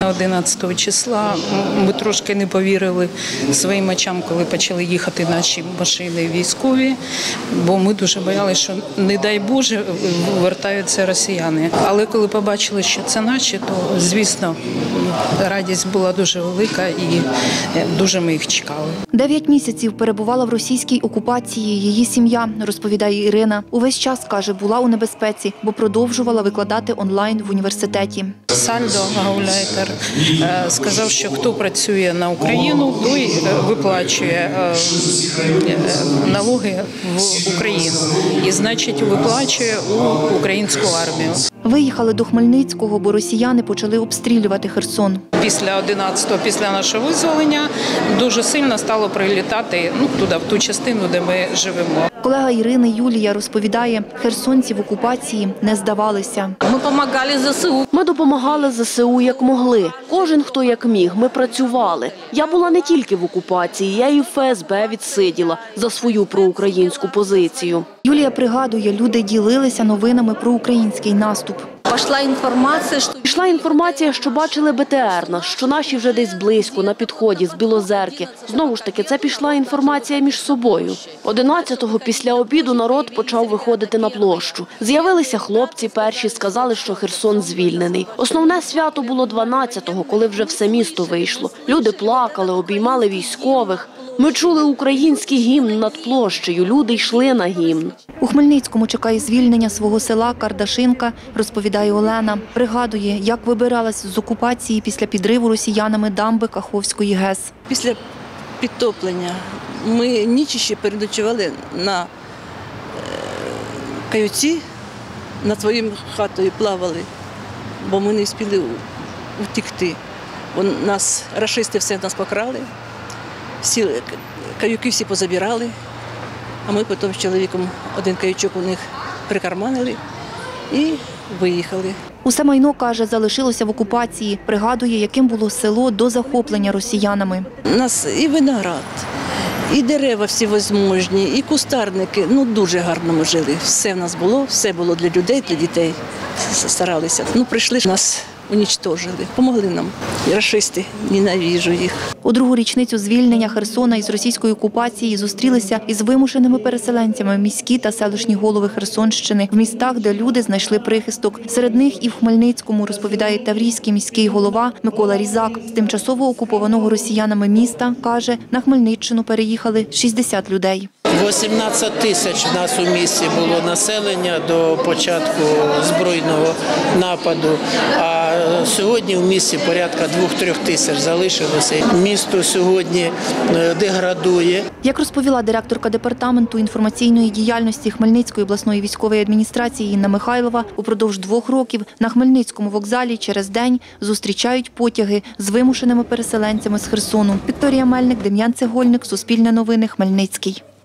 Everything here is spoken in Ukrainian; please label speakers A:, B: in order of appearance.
A: Після 11 числа ми трошки не повірили своїм очам, коли почали їхати наші машини військові, бо ми дуже боялися, що, не дай Боже, вертаються росіяни. Але коли побачили, що це наші, то, звісно, радість була дуже велика і дуже ми їх чекали.
B: 9 місяців перебувала в російській окупації її сім'я, розповідає Ірина. Увесь час, каже, була у небезпеці, бо продовжувала викладати онлайн в університеті.
A: Сальдо Гауляйтер сказав, що хто працює на Україну, той виплачує налоги в Україну і, значить, виплачує у українську армію.
B: Виїхали до Хмельницького, бо росіяни почали обстрілювати Херсон.
A: Після 11-го, після нашого визволення, дуже сильно стало прилітати туди, в ту частину, де ми живемо.
B: Колега Ірини Юлія розповідає, херсонці в окупації не здавалися.
C: Ми допомагали ЗСУ як могли. Кожен, хто як міг. Ми працювали. Я була не тільки в окупації, я і в ФСБ відсиділа за свою проукраїнську позицію.
B: Юлія пригадує, люди ділилися новинами про український наступ.
C: Пішла інформація, що бачили БТР, що наші вже десь близько, на підході, з Білозерки. Знову ж таки, це пішла інформація між собою. 11-го після обіду народ почав виходити на площу. З'явилися хлопці перші, сказали, що Херсон звільнений. Основне свято було 12-го, коли вже все місто вийшло. Люди плакали, обіймали військових. Ми чули український гімн над площею, люди йшли на гімн.
B: У Хмельницькому чекає звільнення свого села Кардашинка, розповідає Олена. Пригадує, як вибиралась з окупації після підриву росіянами дамби Каховської ГЕС.
D: Після підтоплення ми ніч ще переночували на каюці, над своєю хатою плавали, бо ми не встигли втекти. Нас рашисти все нас покрали. Всі каюки всі позабирали, а ми потім з чоловіком один каючок у них прикарманили і виїхали.
B: Усе майно, каже, залишилося в окупації. Пригадує, яким було село до захоплення росіянами.
D: У нас і виноград, і дерева всі можливі, і кустарники. Дуже гарно ми жили. Все в нас було, все було для людей, для дітей. Старалися. Прийшли, нас унічтожили, помогли нам. Рашисти, ненавижу їх.
B: У другу річницю звільнення Херсона із російської окупації зустрілися із вимушеними переселенцями міські та селищні голови Херсонщини в містах, де люди знайшли прихисток. Серед них і в Хмельницькому, розповідає таврійський міський голова Микола Різак. З тимчасово окупованого росіянами міста, каже, на Хмельниччину переїхали 60 людей.
E: 18 тисяч в нас у місті було населення до початку збройного нападу, а сьогодні в місті порядка 2-3 тисяч залишилося. Місто сьогодні деградує.
B: Як розповіла директорка департаменту інформаційної діяльності Хмельницької обласної військової адміністрації Інна Михайлова, упродовж 2 років на Хмельницькому вокзалі через день зустрічають потяги з вимушеними переселенцями з Херсону. Вікторія Мельник, Дем'ян Цегольник, Суспільне новини, Хмельницький.